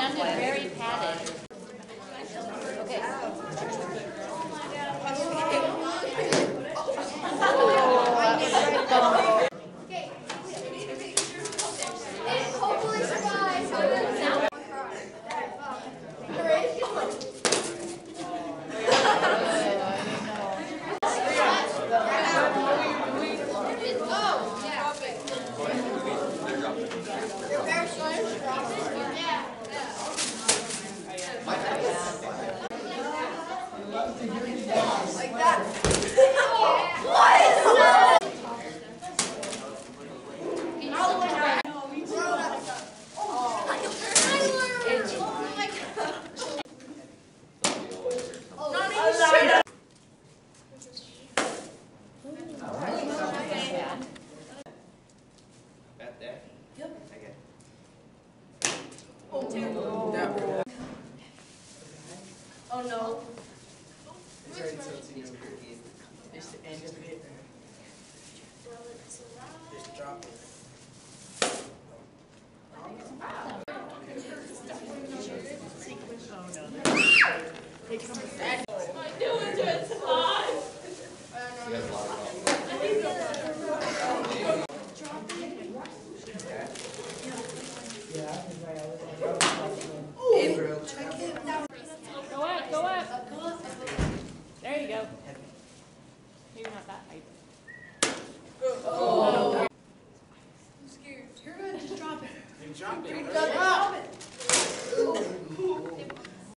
London, very padded. Okay. Like that. At that? Yep. Okay. Oh no. It's right, so it's in your key. It's the end of it. Just drop it. Oh no.